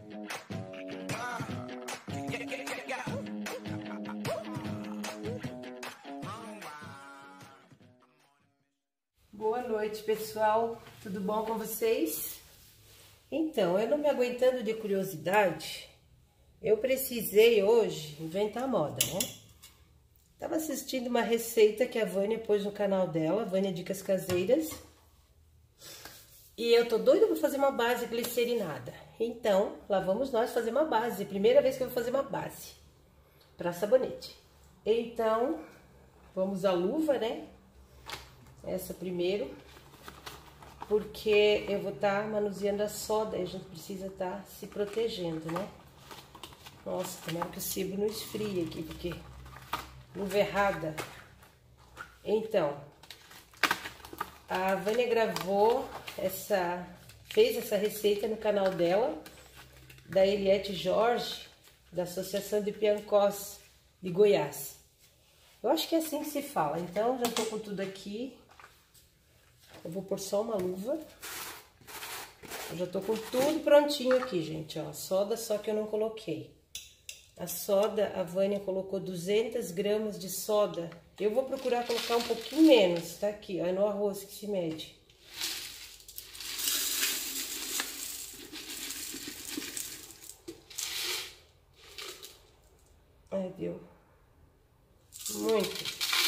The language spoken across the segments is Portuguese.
Boa noite, pessoal. Tudo bom com vocês? Então, eu não me aguentando de curiosidade, eu precisei hoje inventar moda, né? Tava assistindo uma receita que a Vânia pôs no canal dela, Vânia Dicas Caseiras. E eu tô doida pra fazer uma base glicerinada. Então, lá vamos nós fazer uma base. Primeira vez que eu vou fazer uma base para sabonete. Então, vamos à luva, né? Essa primeiro. Porque eu vou estar manuseando a soda e a gente precisa estar se protegendo, né? Nossa, tomara que o sebo não esfrie aqui, porque luva errada. Então, a Vânia gravou fez essa receita no canal dela, da Eliette Jorge, da Associação de Piancós de Goiás. Eu acho que é assim que se fala. Então, já tô com tudo aqui. Eu vou pôr só uma luva. Eu já tô com tudo prontinho aqui, gente, ó. Soda, só que eu não coloquei. A soda, a Vânia colocou 200 gramas de soda. Eu vou procurar colocar um pouquinho menos, tá aqui, ó, é no arroz que se mede. Ai, deu muito.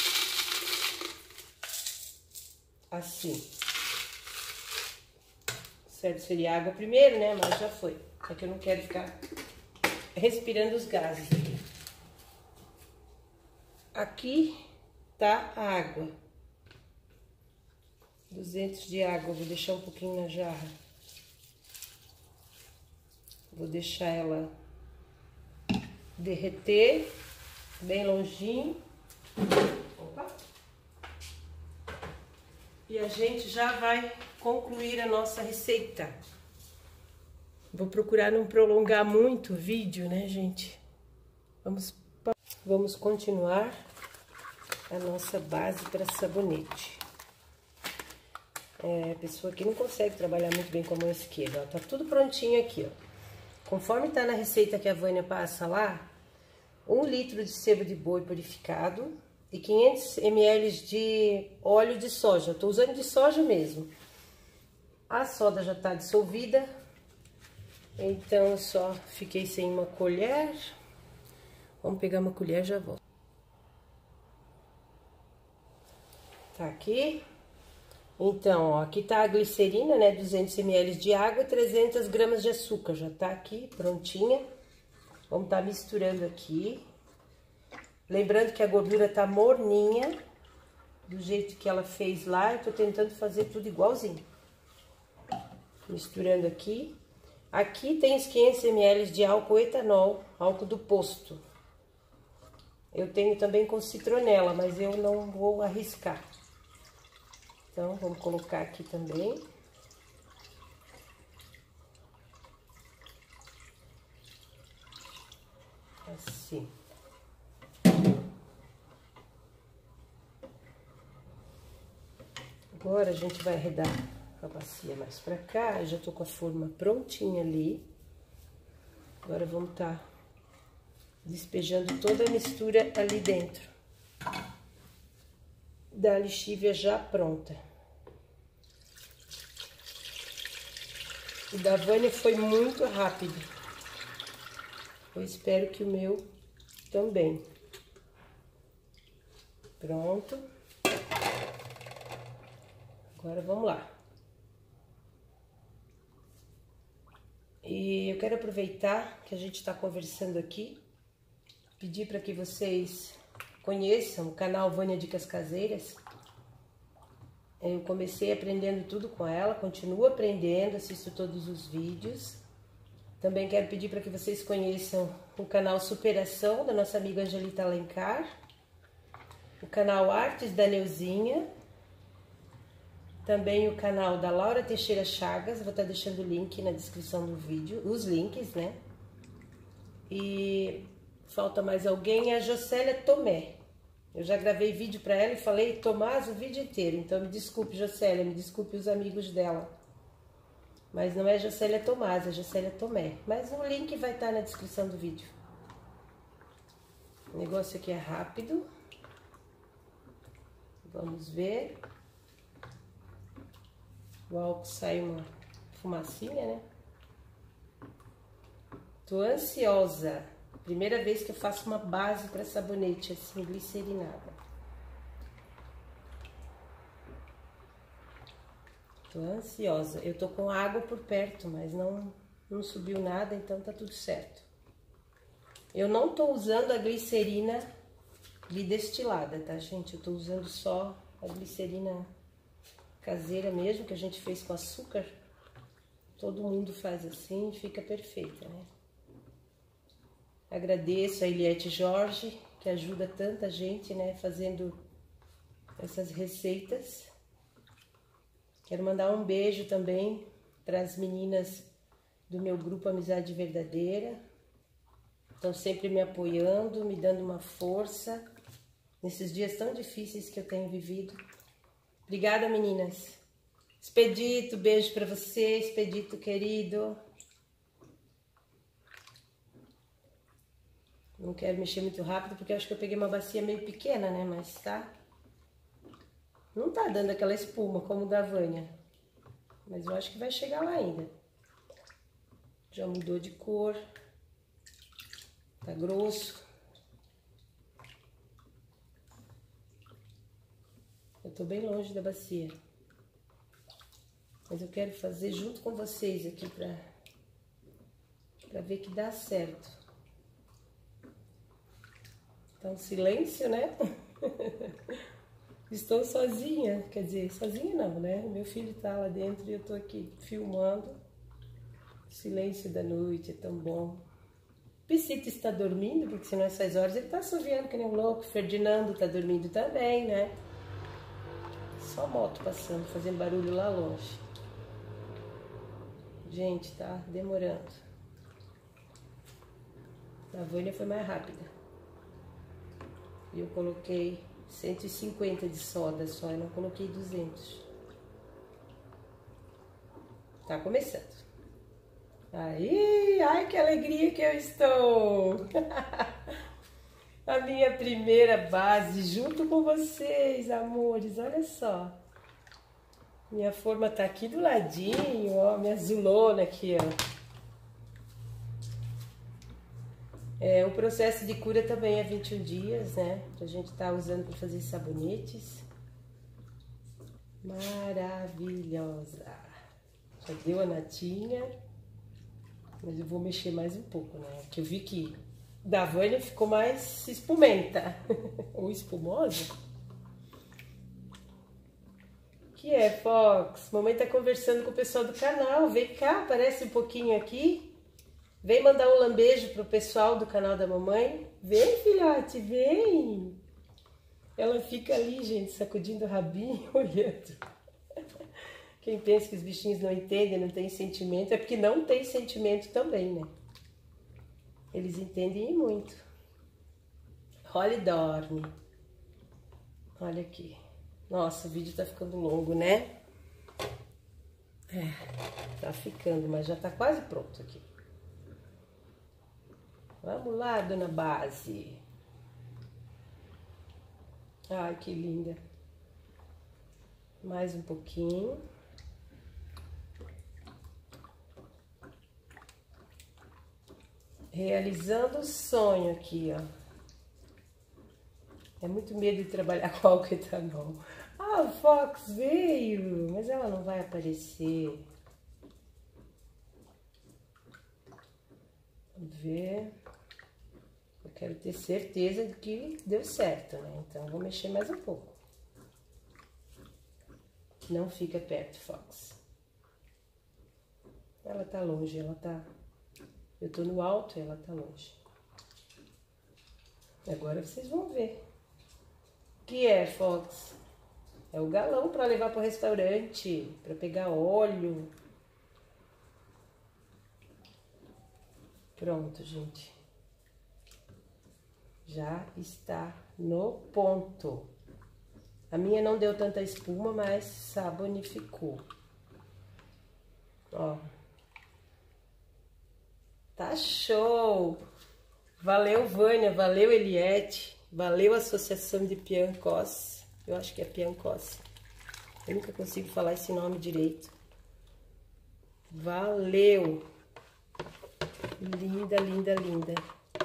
Assim. Certo, seria água primeiro, né? Mas já foi. É que eu não quero ficar respirando os gases aqui. Aqui tá a água. 200 de água. Vou deixar um pouquinho na jarra. Vou deixar ela derreter bem longinho. Opa! E a gente já vai concluir a nossa receita. Vou procurar não prolongar muito o vídeo, né, gente? Vamos continuar a nossa base para sabonete. A pessoa que não consegue trabalhar muito bem com a mão esquerda, ó, tá tudo prontinho aqui, ó. Conforme tá na receita que a Vânia passa lá, 1 litro de sebo de boi purificado e 500 ml de óleo de soja. Eu tô usando de soja mesmo. A soda já tá dissolvida, então eu só fiquei sem uma colher. Vamos pegar uma colher e já volto. Tá aqui. Então, ó, aqui tá a glicerina, né? 200 ml de água e 300 gramas de açúcar. Já tá aqui, prontinha. Vamos tá misturando aqui. Lembrando que a gordura tá morninha, do jeito que ela fez lá. Eu tô tentando fazer tudo igualzinho. Misturando aqui. Aqui tem os 500 ml de álcool etanol, álcool do posto. Eu tenho também com citronela, mas eu não vou arriscar. Então, vamos colocar aqui também. Assim. Agora a gente vai arredar a bacia mais pra cá. Eu já tô com a forma prontinha ali. Agora vamos tá despejando toda a mistura ali dentro da lixívia já pronta. O da Vânia foi muito rápido. Eu espero que o meu também. Pronto. Agora vamos lá. E eu quero aproveitar que a gente está conversando aqui, pedir para que vocês conheçam o canal Vânia Dicas Caseiras. Eu comecei aprendendo tudo com ela, continuo aprendendo, assisto todos os vídeos. Também quero pedir para que vocês conheçam o canal Superação, da nossa amiga Angelita Alencar, o canal Artes da Neuzinha, também o canal da Laura Teixeira Chagas. Vou estar deixando o link na descrição do vídeo, os links, né? E falta mais alguém, a Jocélia Tomé. Eu já gravei vídeo para ela e falei Tomás o vídeo inteiro. Então me desculpe, Jocélia, me desculpe os amigos dela. Mas não é Jocélia Tomás, é Jocélia Tomé. Mas o link vai estar na descrição do vídeo. O negócio aqui é rápido. Vamos ver. O álcool sai uma fumacinha, né? Tô ansiosa. Primeira vez que eu faço uma base para sabonete assim, glicerinada. Tô ansiosa. Eu tô com água por perto, mas não subiu nada, então tá tudo certo. Eu não tô usando a glicerina destilada, tá, gente? Eu tô usando só a glicerina caseira mesmo, que a gente fez com açúcar. Todo mundo faz assim e fica perfeita, né? Agradeço a Eliette Jorge, que ajuda tanta gente, né, fazendo essas receitas. Quero mandar um beijo também para as meninas do meu grupo Amizade Verdadeira. Estão sempre me apoiando, me dando uma força nesses dias tão difíceis que eu tenho vivido. Obrigada, meninas. Expedito, beijo para você, Expedito querido. Não quero mexer muito rápido porque eu acho que eu peguei uma bacia meio pequena, né? Mas tá. Não tá dando aquela espuma como o da Vânia. Mas eu acho que vai chegar lá ainda. Já mudou de cor. Tá grosso. Eu tô bem longe da bacia. Mas eu quero fazer junto com vocês aqui pra ver que dá certo. Tá um silêncio, né? Estou sozinha, quer dizer, sozinha não, né? Meu filho tá lá dentro e eu tô aqui filmando. O silêncio da noite é tão bom. Piscito está dormindo, porque se não é 6 horas ele tá assoviando que nem um louco. Ferdinando tá dormindo também, né? Só moto passando, fazendo barulho lá longe. Gente, tá demorando. A Vânia foi mais rápida. E eu coloquei 150 de soda só, eu não coloquei 200. Tá começando. Aí, ai que alegria que eu estou! A minha primeira base junto com vocês, amores, olha só. Minha forma tá aqui do ladinho, ó, minha azulona aqui, ó. O processo de cura também é 21 dias, né? A gente tá usando para fazer sabonetes. Maravilhosa! Já deu a natinha, mas eu vou mexer mais um pouco, né? Porque eu vi que da Vânia ficou mais espumenta, ou espumosa. Que é, Fox? Mamãe tá conversando com o pessoal do canal. Vem cá, aparece um pouquinho aqui. Vem mandar um lambejo pro pessoal do canal da mamãe. Vem, filhote, vem. Ela fica ali, gente, sacudindo o rabinho, olhando. Quem pensa que os bichinhos não entendem, não tem sentimento, é porque não tem sentimento também, né? Eles entendem muito. Olha e dorme. Olha aqui. Nossa, o vídeo tá ficando longo, né? Tá ficando, mas já tá quase pronto aqui. Vamos lá, dona Base. Ai, que linda. Mais um pouquinho. Realizando o sonho aqui, ó. É muito medo de trabalhar com álcool etanol. Ah, o Fox veio, mas ela não vai aparecer. Vamos ver. Eu quero ter certeza de que deu certo, né? Então, vou mexer mais um pouco. Não fica perto, Fox. Ela tá longe, ela tá... Eu tô no alto e ela tá longe. Agora vocês vão ver. O que é, Fox? É o galão para levar pro restaurante, para pegar óleo. Pronto, gente. Já está no ponto. A minha não deu tanta espuma, mas sabonificou. Ó. Tá show! Valeu, Vânia, valeu, Eliette, valeu, Associação de Piancós. Eu acho que é Piancós. Eu nunca consigo falar esse nome direito. Valeu! Linda, linda, linda.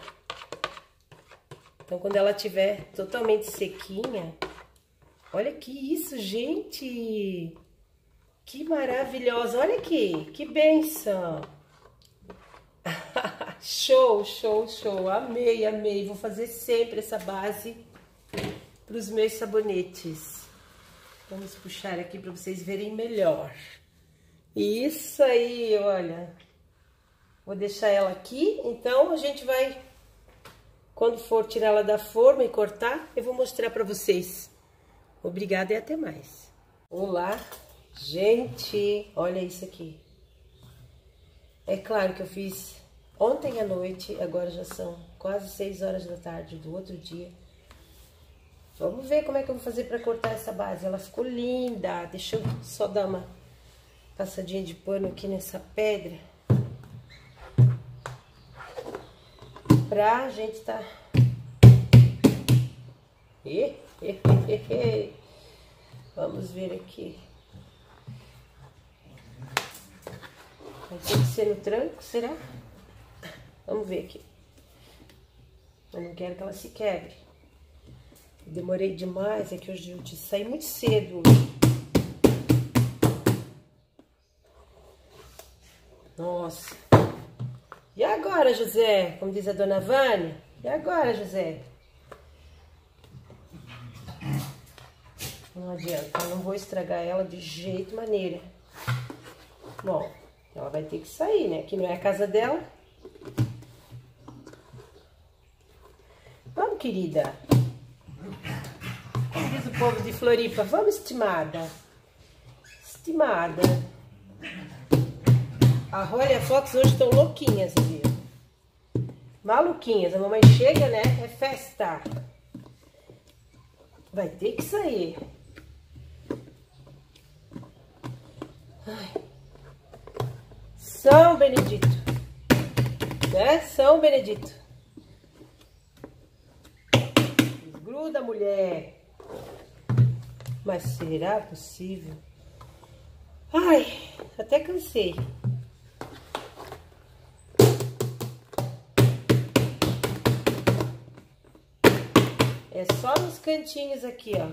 Então, quando ela tiver totalmente sequinha... Olha que isso, gente! Que maravilhosa! Olha aqui, que bênção! Show, show, show! Amei, amei! Vou fazer sempre essa base para os meus sabonetes. Vamos puxar aqui para vocês verem melhor. Isso aí, olha. Vou deixar ela aqui, então a gente vai, quando for tirar ela da forma e cortar, eu vou mostrar para vocês. Obrigada e até mais. Olá, gente, olha isso aqui. É claro que eu fiz ontem à noite, agora já são quase 6 horas da tarde do outro dia. Vamos ver como é que eu vou fazer para cortar essa base. Ela ficou linda. Deixa eu só dar uma passadinha de pano aqui nessa pedra. Pra gente tá... Vamos ver aqui. Vai ter que ser no tranco, será? Vamos ver aqui. Eu não quero que ela se quebre. Demorei demais, é que hoje eu saí muito cedo. Nossa. E agora, José? Como diz a dona Vânia? E agora, José? Não adianta, eu não vou estragar ela de jeito maneira. Bom, ela vai ter que sair, né? Aqui não é a casa dela. Vamos, querida. Como diz o povo de Floripa, vamos, estimada. Estimada. A Rola e a Fox hoje estão louquinhas, viu? Maluquinhas. A mamãe chega, né? É festa. Vai ter que sair. Ai. São Benedito. Né? São Benedito. Desgruda, mulher. Mas será possível? Ai, até cansei. É só nos cantinhos aqui, ó.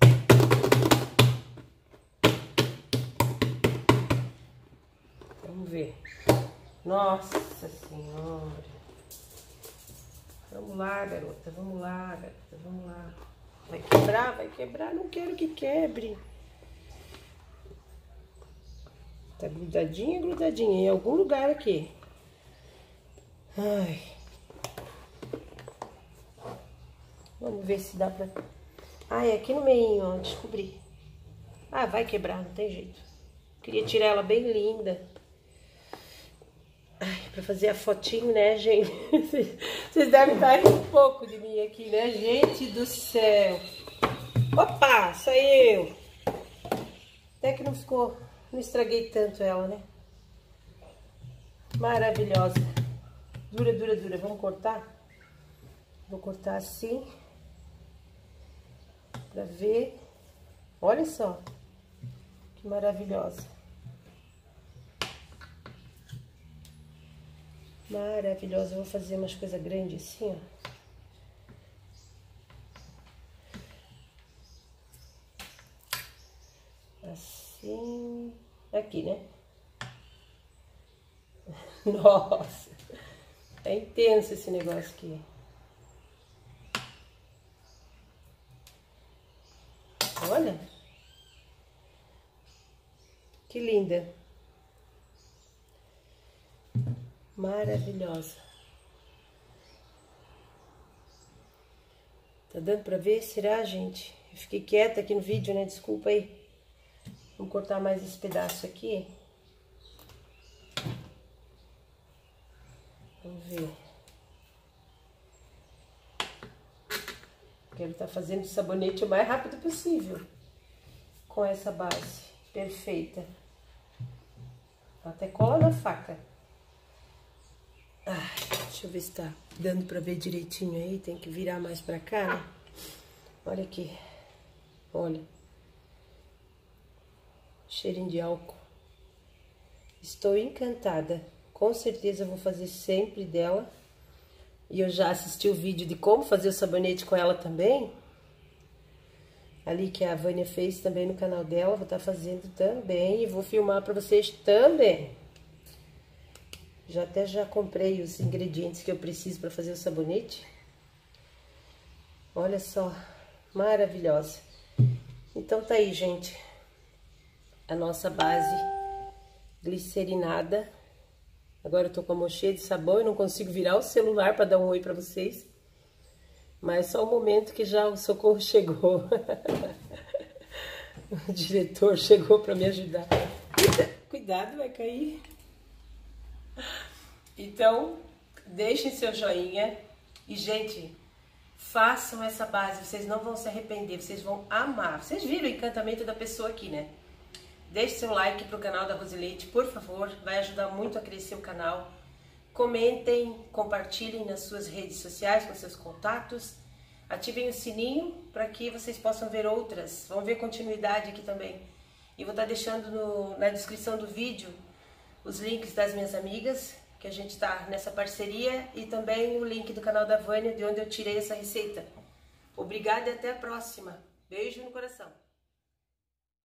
Vamos ver. Nossa Senhora. Vamos lá, garota. Vamos lá, garota. Vamos lá. Vai quebrar, vai quebrar. Não quero que quebre. Tá grudadinha, grudadinha. Em algum lugar aqui. Ai. Vamos ver se dá pra... Ah, é aqui no meio, ó. Descobri. Ah, vai quebrar, não tem jeito. Queria tirar ela bem linda. Ai, pra fazer a fotinho, né, gente? Vocês devem estar rindo um pouco de mim aqui, né? Gente do céu. Opa, saiu. Até que não ficou... Não estraguei tanto ela, né? Maravilhosa. Dura, dura, dura. Vamos cortar? Vou cortar assim. Pra ver. Olha só. Que maravilhosa. Maravilhosa. Eu vou fazer umas coisas grandes assim, ó. Assim. Aqui, né? Nossa. É intenso esse negócio aqui. Olha. Que linda. Maravilhosa. Tá dando pra ver? Será, gente? Eu fiquei quieta aqui no vídeo, né? Desculpa aí. Vamos cortar mais esse pedaço aqui. Vamos ver. Quero estar fazendo o sabonete o mais rápido possível. Com essa base perfeita. Até cola na faca. Ai, deixa eu ver se tá dando pra ver direitinho aí. Tem que virar mais pra cá, né? Olha aqui. Olha. Cheirinho de álcool. Estou encantada. Com certeza eu vou fazer sempre dela. E eu já assisti o vídeo de como fazer o sabonete com ela também. Ali que a Vânia fez também no canal dela. Vou estar fazendo também. E vou filmar pra vocês também. Já comprei os ingredientes que eu preciso para fazer o sabonete. Olha só, maravilhosa. Então tá aí, gente. A nossa base glicerinada. Agora eu tô com a mão cheia de sabão e não consigo virar o celular para dar um oi para vocês. Mas só o momento que já o socorro chegou. O diretor chegou para me ajudar. Cuidado, vai cair. Então, deixem seu joinha e, gente, façam essa base, vocês não vão se arrepender, vocês vão amar. Vocês viram o encantamento da pessoa aqui, né? Deixe seu like pro canal da Rosileite, por favor, vai ajudar muito a crescer o canal. Comentem, compartilhem nas suas redes sociais com seus contatos. Ativem o sininho para que vocês possam ver outras. Vão ver continuidade aqui também. E vou estar deixando na descrição do vídeo os links das minhas amigas, que a gente está nessa parceria, e também o link do canal da Vânia, de onde eu tirei essa receita. Obrigada e até a próxima. Beijo no coração.